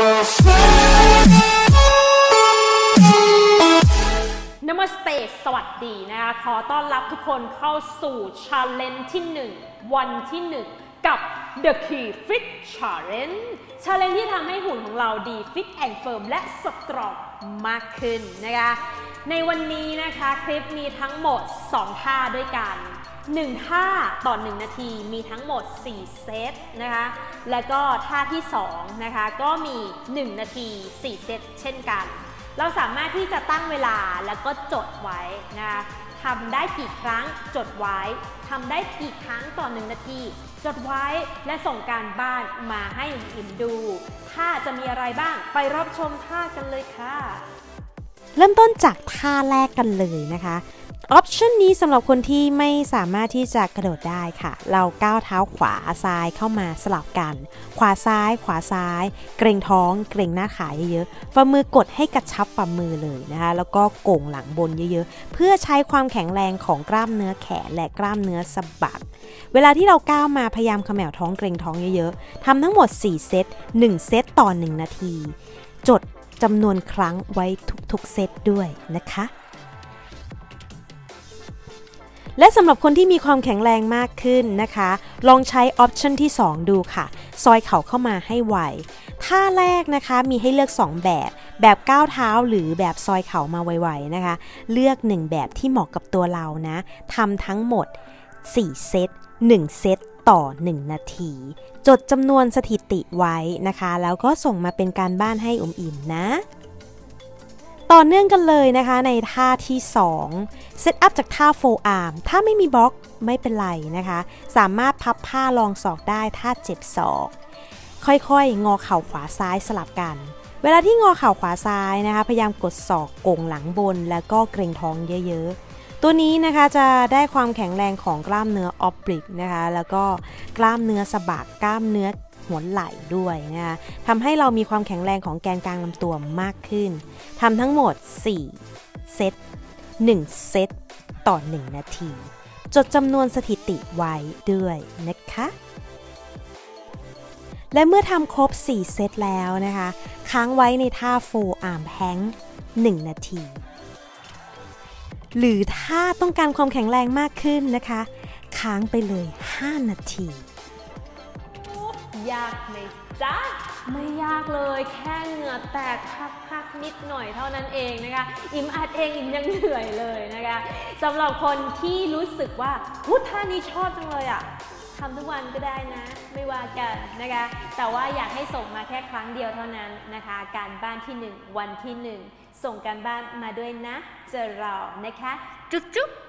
Namaste สวัสดีนะคะขอต้อนรับทุกคนเข้าสู่ Challenge ที่ 1 วันที่ 1 กับ The Key Fit Challenge ที่ทำให้หุ่นของเราดี Fit and Firm และสตรองมากขึ้นนะคะในวันนี้นะคะคลิปมีทั้งหมด 2 ท่าด้วยกัน 1 ท่าต่อ 1 นาทีมีทั้งหมด 4 เซตนะคะและก็ท่าที่ 2 นะคะก็มี 1 นาที 4 เซตเช่นกันเราสามารถที่จะตั้งเวลาแล้วก็จดไว้นะคะทำได้กี่ครั้งจดไว้ทำได้กี่ครั้งต่อ1นาทีจดไว้และส่งการบ้านมาให้อิ่มดูท่าจะมีอะไรบ้างไปรับชมท่ากันเลยค่ะเริ่มต้นจากท่าแรกกันเลยนะคะออปชันนี้สำหรับคนที่ไม่สามารถที่จะกระโดดได้ค่ะเราก้าวเท้าขวาซ้ายเข้ามาสลับกันขวาซ้ายเกร็งท้องเกร็งหน้าขาเยอะๆฝ่ามือกดให้กระชับฝ่ามือเลยนะคะแล้วก็โก่งหลังบนเยอะๆเพื่อใช้ความแข็งแรงของกล้ามเนื้อแขนและกล้ามเนื้อสะบักเวลาที่เราก้าวมาพยายามเขม่าท้องเกร็งท้องเยอะๆทำทั้งหมด4เซต1เซตต่อ1นาทีจดจำนวนครั้งไว้ทุกๆเซตด้วยนะคะและสำหรับคนที่มีความแข็งแรงมากขึ้นนะคะลองใช้ออปชันที่2ดูค่ะซอยเข่าเข้ามาให้ไวท่าแรกนะคะมีให้เลือก2แบบก้าวเท้าหรือแบบซอยเข่ามาไวๆนะคะเลือก1แบบที่เหมาะกับตัวเรานะทำทั้งหมด4เซต1เซตต่อ1นาทีจดจำนวนสถิติไว้นะคะแล้วก็ส่งมาเป็นการบ้านให้อิ่มนะต่อเนื่องกันเลยนะคะในท่าที่2เซตอัพจากท่าโฟร์อาร์มถ้าไม่มีบล็อกไม่เป็นไรนะคะสามารถพับผ้ารองศอกได้ถ้าเจ็บศอกค่อยๆงอเข่าขวาซ้ายสลับกันเวลาที่งอเข่าขวาซ้ายนะคะพยายามกดศอกโก่งหลังบนแล้วก็เกร็งท้องเยอะๆตัวนี้นะคะจะได้ความแข็งแรงของกล้ามเนื้อออบลิกนะคะแล้วก็กล้ามเนื้อสะบักกล้ามเนื้อหัวไหล่ด้วยนะคะทำให้เรามีความแข็งแรงของแกนกลางลำตัวมากขึ้นทำทั้งหมด4เซต1เซตต่อ1นาทีจดจำนวนสถิติไว้ด้วยนะคะและเมื่อทำครบ4เซตแล้วนะคะค้างไว้ในท่าโฟร์อาร์มแฮงก์1นาทีหรือถ้าต้องการความแข็งแรงมากขึ้นนะคะค้างไปเลย5นาทียากไหมจ๊ะไม่ยากเลยแค่เหงื่อแตกพักนิดหน่อยเท่านั้นเองนะคะอิ่มอัดเองอิ่มยังเหนื่อยเลยนะคะสำหรับคนที่รู้สึกว่าท่านี้ชอบจังเลยอ่ะทำทุกวันก็ได้นะไม่ว่ากันนะคะแต่ว่าอยากให้ส่งมาแค่ครั้งเดียวเท่านั้นนะคะการบ้านที่1วันที่1ส่งการบ้านมาด้วยนะเจอเรานะคะจุ๊บ